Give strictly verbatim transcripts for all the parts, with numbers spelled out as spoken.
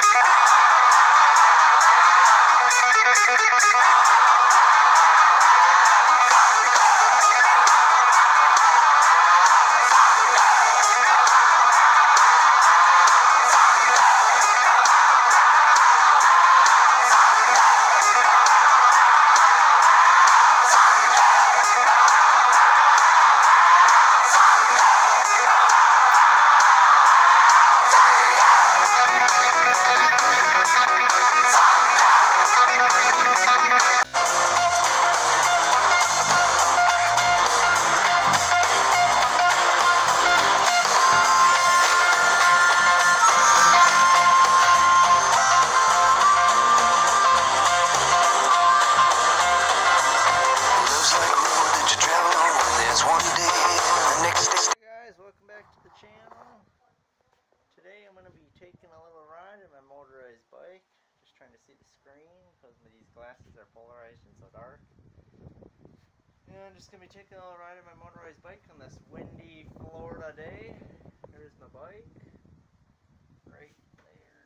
Today I'm going to be taking a little ride in my motorized bike. Just trying to see the screen because these glasses are polarized and so dark. And I'm just going to be taking a little ride in my motorized bike on this windy Florida day. There's my bike. Right there.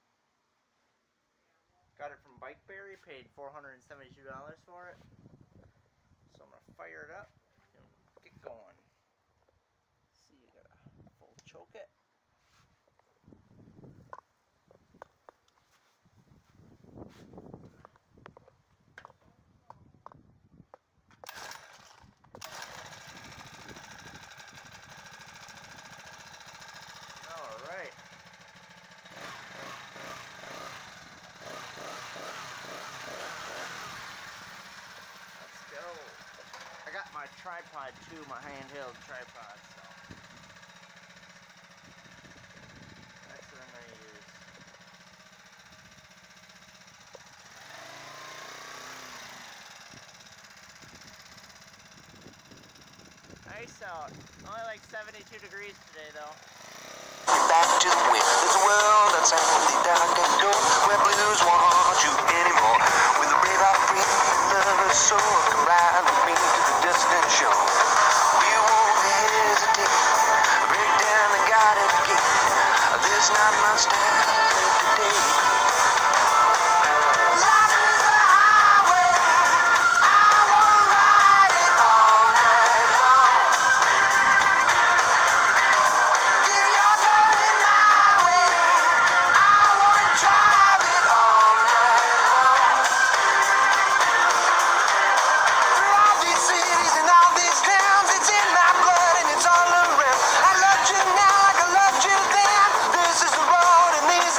Got it from Bikeberry. Paid four hundred seventy-two dollars for it. So I'm going to fire it up and get going. See, you got to full choke it. Alright. Let's go. I got my tripod too, my handheld tripod, so that's what I'm going to use. Nice out. Only like seventy-two degrees today though. Back to the wind. There's a world outside the dark and door where blues won't haunt you anymore. With a brave heart free and lover's soul, come ride with me to the distant shore. We won't hesitate, break down the garden gate. There's not much time today. Life is a highway, I wanna ride it all night long. Give your love in my way, I wanna drive it all night long. Through all these cities and all these towns, it's in my blood and it's all around. I loved you now like I loved you then. This is the road and these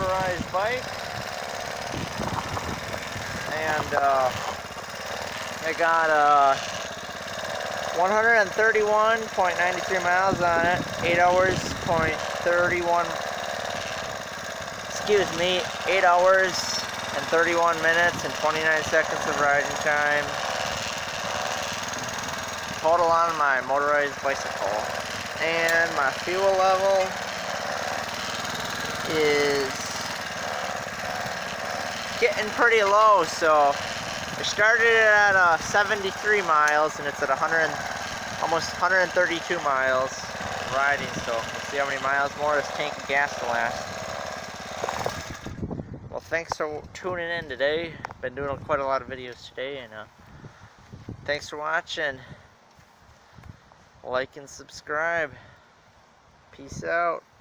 motorized bike. And uh, I got uh, one hundred thirty-one point nine three miles on it, eight hours, point thirty-one, excuse me, eight hours and thirty-one minutes and twenty-nine seconds of riding time. Total on my motorized bicycle. And my fuel level is getting pretty low, so I started it at uh, seventy-three miles and it's at one hundred, almost one hundred thirty-two miles riding, so we'll see how many miles more this tank of gas will last. Well, thanks for tuning in today. Been doing quite a lot of videos today, and uh, thanks for watching. Like and subscribe. Peace out.